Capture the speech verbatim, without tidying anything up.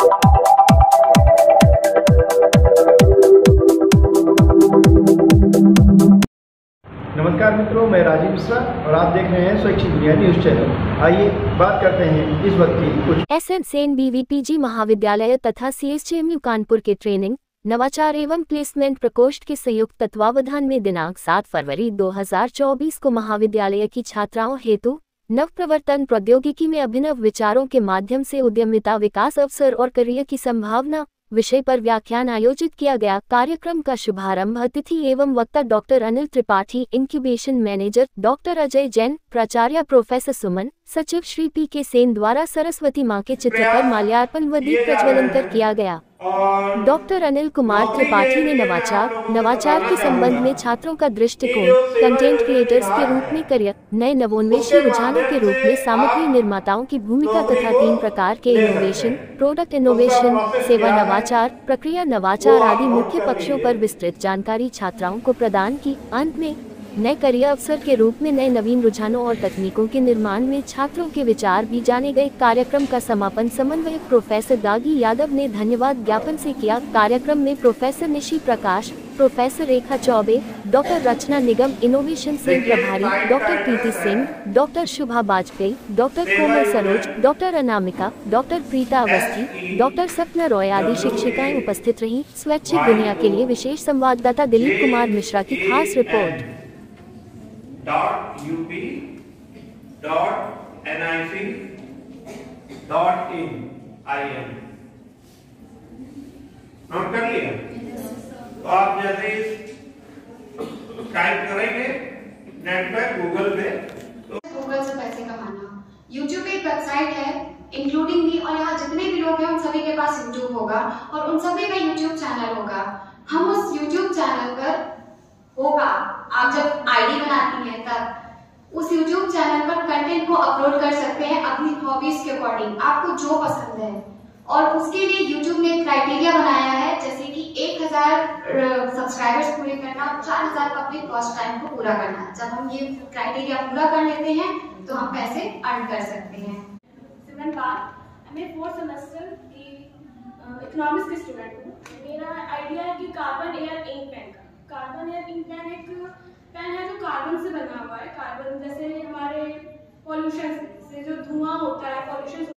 नमस्कार मित्रों, मैं राजीव मिश्रा और आप देख रहे हैं स्वैच्छिक दुनिया न्यूज चैनल। आइए बात करते हैं इस वक्त की कुछ एस एन सेन बीवीपीजी महाविद्यालय तथा सीएसजेएमयू कानपुर के ट्रेनिंग, नवाचार एवं प्लेसमेंट प्रकोष्ठ के संयुक्त तत्वावधान में दिनांक सात फरवरी दो हज़ार चौबीस को महाविद्यालय की छात्राओं हेतु नवप्रवर्तन प्रौद्योगिकी में अभिनव विचारों के माध्यम से उद्यमिता विकास अवसर और करियर की संभावना विषय पर व्याख्यान आयोजित किया गया। कार्यक्रम का शुभारंभ अतिथि एवं वक्ता doctor Anil Tripathi, incubation manager doctor Ajay Jain, प्राचार्य प्रोफेसर सुमन, सचिव श्री पी के सेन द्वारा सरस्वती मां के चित्र पर माल्यार्पण व दीप प्रज्वलन कर किया गया। डॉक्टर अनिल कुमार त्रिपाठी ने नवाचार नवाचार के संबंध में छात्रों का दृष्टिकोण, कंटेंट क्रिएटर्स के रूप में करियर, नए नवोन्मेषी रुझानों के रूप में सामग्री निर्माताओं की भूमिका तथा तीन प्रकार के इनोवेशन, प्रोडक्ट इनोवेशन, सेवा नवाचार, प्रक्रिया नवाचार आदि मुख्य पक्षों पर विस्तृत जानकारी छात्राओं को प्रदान की। अंत में नए करियर अवसर के रूप में नए नवीन रुझानों और तकनीकों के निर्माण में छात्रों के विचार भी जाने गए। कार्यक्रम का समापन समन्वयक प्रोफेसर दागी यादव ने धन्यवाद ज्ञापन से किया। कार्यक्रम में professor Nishi Prakash, professor Rekha Chaubey, doctor Rachna Nigam, innovation cell प्रभारी doctor Preeti Singh, doctor Shubha Bajpai, doctor Komal Saroj, doctor Anamika, doctor Preeta Awasthi, doctor Sapna Roy आदि शिक्षिकाएं उपस्थित रहीं। स्वैच्छिक दुनिया के लिए विशेष संवाददाता दिलीप कुमार मिश्रा की खास report. Dot UP dot NIC dot in I N नोट कर लिया। तो आप जैसे टाइप करेंगे नेट पे, गूगल पे, तो गूगल से पैसे कमाना। यूट्यूब एक वेबसाइट है इंक्लूडिंग मी, और यहाँ जितने भी लोग हैं उन सभी के पास यूट्यूब होगा और उन सभी का यूट्यूब चैनल होगा। हम उस यूट्यूब चैनल पर होगा, आप जब आईडी बनाती हैं तब उस YouTube चैनल पर कंटेंट को अपलोड कर सकते हैं अपनी हॉबीज के अकॉर्डिंग, आपको जो पसंद है। और उसके लिए YouTube ने एक क्राइटेरिया बनाया है, जैसे कि एक हज़ार सब्सक्राइबर्स पूरे करना और चार हज़ार पब्लिक वॉच टाइम को पूरा करना। जब हम ये क्राइटेरिया पूरा कर लेते हैं तो हम पैसे अर्न कर सकते हैं। सिमरन पाल, मैं फोर्थ सेमेस्टर की इकोनॉमिक्स की स्टूडेंट हूँ। मेरा आइडिया है कि कार्बन एयर इंक पेन का। कार्बन एयर इंक पेन एक पेन है जो कार्बन से बना हुआ है। कार्बन जैसे हमारे पॉल्यूशन से जो धुआं होता है, पॉल्यूशन